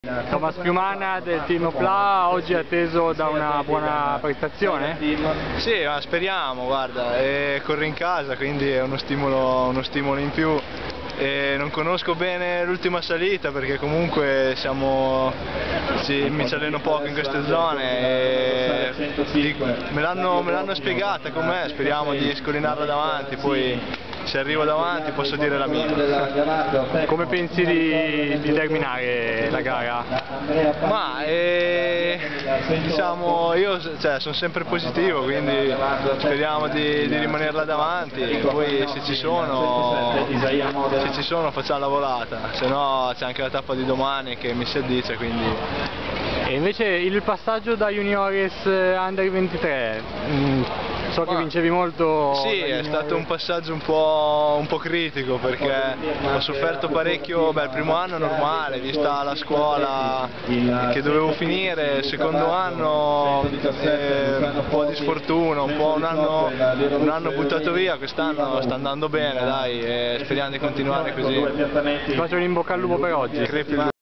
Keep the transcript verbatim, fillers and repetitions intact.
Thomas Fiumana del team Pla, oggi è atteso da una buona prestazione? Sì, ma speriamo, guarda, e corre in casa, quindi è uno stimolo, uno stimolo in più. E non conosco bene l'ultima salita perché comunque siamo, sì, mi ci alleno poco in queste zone e me l'hanno spiegata com'è, speriamo di scollinarla davanti, poi se arrivo davanti posso dire la mia. Come pensi di, di terminare la gara? Ma eh, diciamo, io cioè, sono sempre positivo, quindi speriamo di, di rimanerla davanti, poi se ci sono, se ci sono facciamo la volata, se no c'è anche la tappa di domani che mi si addice, quindi... E invece il passaggio da juniores under ventitré, mh, so che vincevi molto. Sì, è stato un passaggio un po', un po' critico perché ho sofferto parecchio, beh, il primo anno normale, vista la scuola che dovevo finire, il secondo anno eh, un po' di sfortuna, un po' un anno, un anno buttato via, quest'anno sta andando bene, dai, e speriamo di continuare così. Ti faccio un in bocca al lupo per oggi.